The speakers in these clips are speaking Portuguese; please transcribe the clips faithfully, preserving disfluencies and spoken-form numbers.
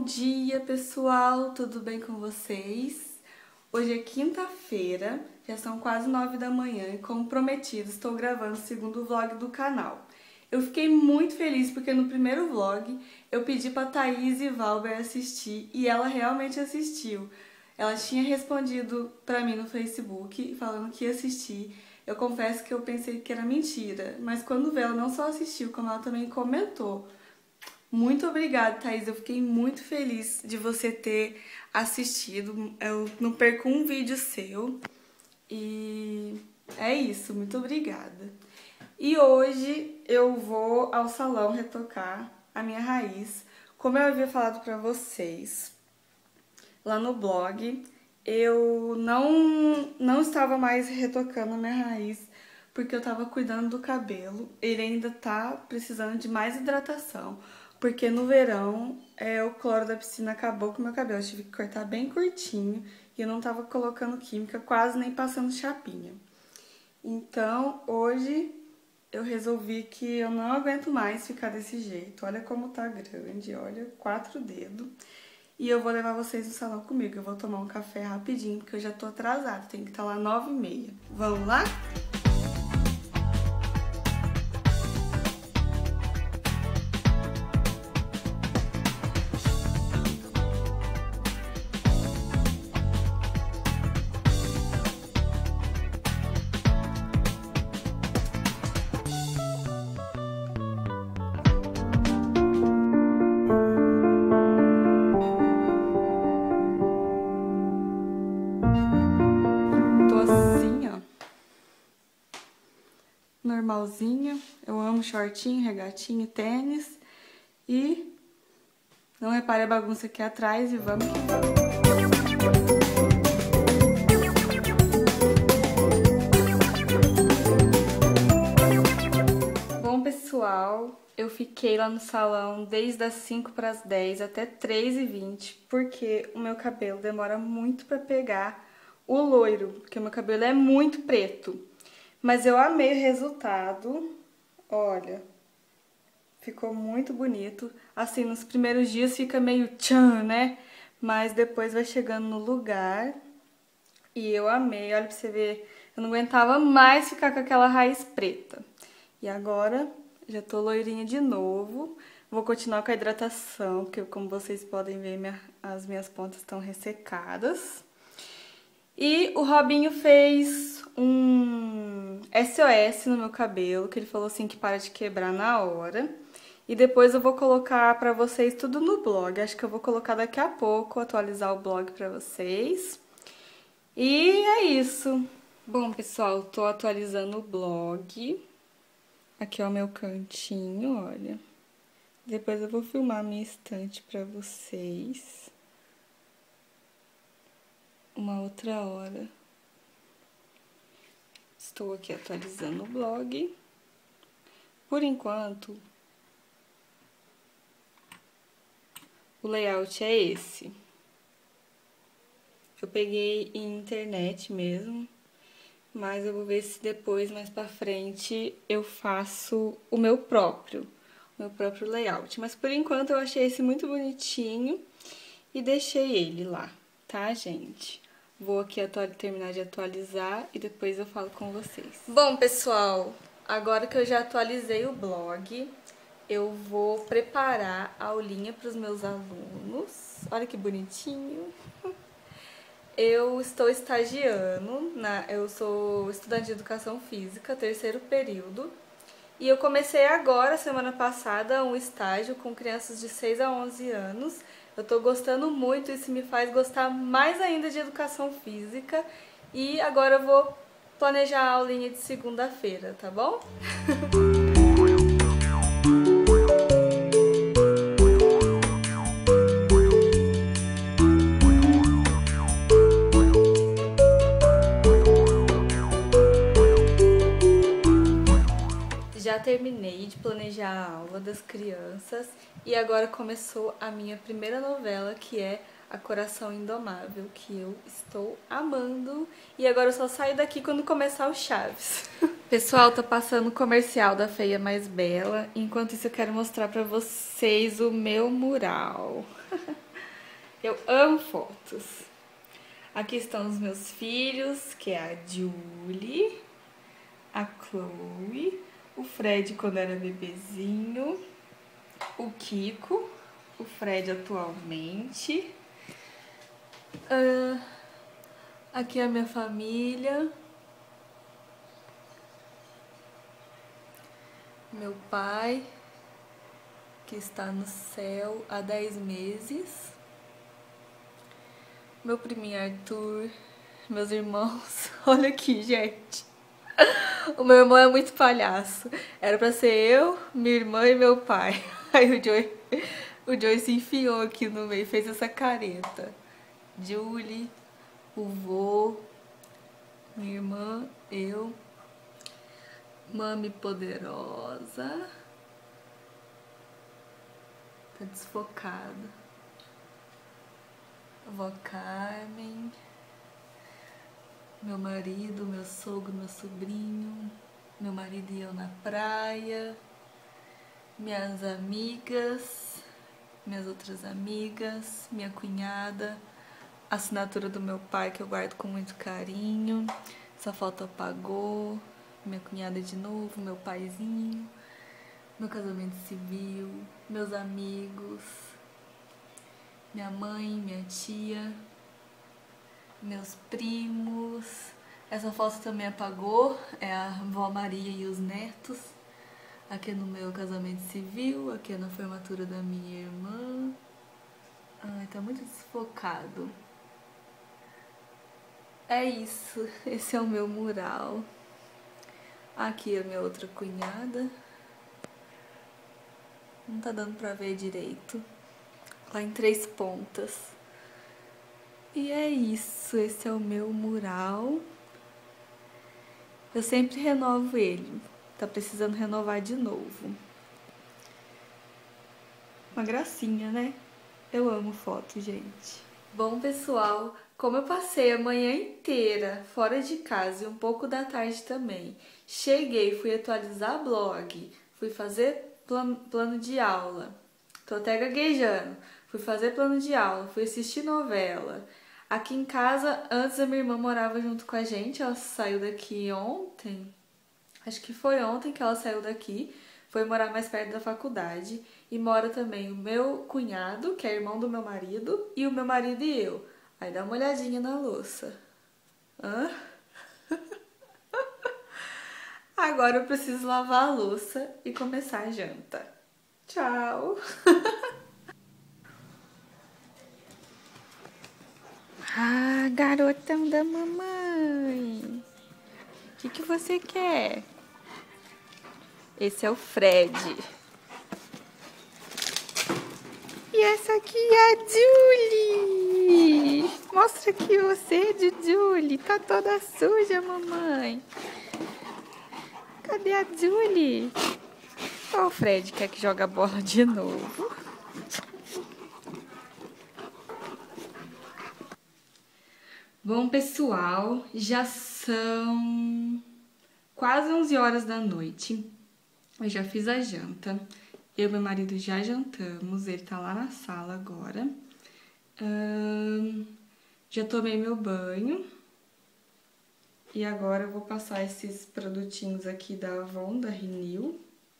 Bom dia, pessoal! Tudo bem com vocês? Hoje é quinta-feira, já são quase nove da manhã e, como prometido, estou gravando o segundo vlog do canal. Eu fiquei muito feliz porque no primeiro vlog eu pedi para Thaís e Valber assistir e ela realmente assistiu. Ela tinha respondido para mim no Facebook falando que ia assistir. Eu confesso que eu pensei que era mentira, mas quando veio ela não só assistiu, como ela também comentou. Muito obrigada, Thaís. Eu fiquei muito feliz de você ter assistido. Eu não perco um vídeo seu. E é isso. Muito obrigada. E hoje eu vou ao salão retocar a minha raiz. Como eu havia falado pra vocês lá no blog, eu não, não estava mais retocando a minha raiz porque eu tava cuidando do cabelo. Ele ainda tá precisando de mais hidratação. Porque no verão, é, o cloro da piscina acabou com o meu cabelo. Eu tive que cortar bem curtinho e eu não tava colocando química, quase nem passando chapinha. Então, hoje eu resolvi que eu não aguento mais ficar desse jeito. Olha como tá grande, olha, quatro dedos. E eu vou levar vocês no salão comigo. Eu vou tomar um café rapidinho, porque eu já tô atrasada. Tem que estar lá nove e meia. Vamos lá? Normalzinha, eu amo shortinho, regatinho, tênis e não repare a bagunça aqui atrás e vamos que vamos. Bom, pessoal, eu fiquei lá no salão desde as cinco para as dez até três e vinte, porque o meu cabelo demora muito para pegar o loiro, porque o meu cabelo é muito preto. Mas eu amei o resultado, olha, ficou muito bonito. Assim, nos primeiros dias fica meio tchan, né? Mas depois vai chegando no lugar e eu amei, olha pra você ver, eu não aguentava mais ficar com aquela raiz preta. E agora já tô loirinha de novo, vou continuar com a hidratação, porque como vocês podem ver, minha, as minhas pontas estão ressecadas. E o Robinho fez um S O S no meu cabelo, que ele falou assim que para de quebrar na hora. E depois eu vou colocar pra vocês tudo no blog. Acho que eu vou colocar daqui a pouco, atualizar o blog pra vocês. E é isso. Bom, pessoal, tô atualizando o blog. Aqui é o meu cantinho, olha. Depois eu vou filmar a minha estante pra vocês. Uma outra hora. Estou aqui atualizando o blog. Por enquanto, o layout é esse. Eu peguei em internet mesmo, mas eu vou ver se depois, mais pra frente, eu faço o meu próprio, o meu próprio layout. Mas por enquanto eu achei esse muito bonitinho e deixei ele lá, tá, gente? Vou aqui terminar de atualizar e depois eu falo com vocês. Bom, pessoal, agora que eu já atualizei o blog, eu vou preparar a aulinha para os meus alunos. Olha que bonitinho. Eu estou estagiando, na, eu sou estudante de educação física, terceiro período. E eu comecei agora, semana passada, um estágio com crianças de seis a onze anos. Eu tô gostando muito, isso me faz gostar mais ainda de educação física. E agora eu vou planejar a aulinha de segunda-feira, tá bom? Já terminei de planejar a aula das crianças e agora começou a minha primeira novela, que é A Coração Indomável, que eu estou amando. E agora eu só saio daqui quando começar o Chaves. Pessoal, tô passando o comercial da Feia Mais Bela. Enquanto isso eu quero mostrar pra vocês o meu mural. Eu amo fotos. Aqui estão os meus filhos, que é a Julie, a Chloe, o Fred quando era bebezinho, o Kiko, o Fred atualmente. Uh, aqui é a minha família. Meu pai, que está no céu há dez meses. Meu priminho Arthur, meus irmãos. Olha aqui, gente. O meu irmão é muito palhaço. Era pra ser eu, minha irmã e meu pai. Aí o Joey, o Joey se enfiou aqui no meio e fez essa careta. Julie, o vô, minha irmã, eu, mami poderosa. Tá desfocada. Vó Carmen, meu marido, meu sogro, meu sobrinho, meu marido e eu na praia, minhas amigas, minhas outras amigas, minha cunhada, a assinatura do meu pai que eu guardo com muito carinho, essa foto apagou, minha cunhada de novo, meu paizinho, meu casamento civil, meus amigos, minha mãe, minha tia, meus primos. Essa foto também apagou, é a vó Maria e os netos. Aqui é no meu casamento civil, aqui é na formatura da minha irmã. Ai, tá muito desfocado. É isso, esse é o meu mural. Aqui é a minha outra cunhada. Não tá dando pra ver direito. Lá em três pontas. E é isso, esse é o meu mural. Eu sempre renovo ele. Tá precisando renovar de novo. Uma gracinha, né? Eu amo foto, gente. Bom, pessoal, como eu passei a manhã inteira fora de casa e um pouco da tarde também, cheguei, fui atualizar blog, fui fazer plano, plano de aula. Tô até gaguejando. Fui fazer plano de aula, fui assistir novela. Aqui em casa, antes a minha irmã morava junto com a gente, ela saiu daqui ontem. Acho que foi ontem que ela saiu daqui, foi morar mais perto da faculdade. E mora também o meu cunhado, que é irmão do meu marido, e o meu marido e eu. Aí dá uma olhadinha na louça. Hã? Agora eu preciso lavar a louça e começar a janta. Tchau! Ah, garotão da mamãe! O que, que você quer? Esse é o Fred. E essa aqui é a Julie! Mostra aqui você, Julie. Tá toda suja, mamãe. Cadê a Julie? Ó, o Fred quer que joga a bola de novo. Bom, pessoal, já são quase onze horas da noite. Eu já fiz a janta. Eu e meu marido já jantamos. Ele tá lá na sala agora. Hum, já tomei meu banho. E agora eu vou passar esses produtinhos aqui da Avon, da Renew.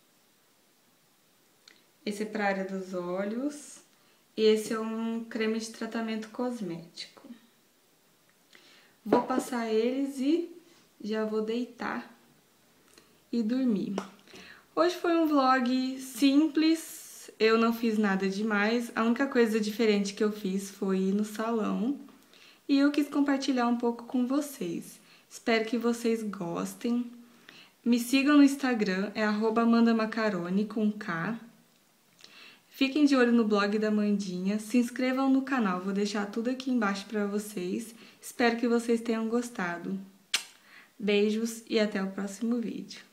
Esse é pra área dos olhos. E esse é um creme de tratamento cosmético. Vou passar eles e já vou deitar e dormir. Hoje foi um vlog simples, eu não fiz nada demais. A única coisa diferente que eu fiz foi ir no salão. E eu quis compartilhar um pouco com vocês. Espero que vocês gostem. Me sigam no Instagram, é arroba amandamacarone com K. Fiquem de olho no blog da Mandinha, se inscrevam no canal, vou deixar tudo aqui embaixo para vocês. Espero que vocês tenham gostado. Beijos e até o próximo vídeo.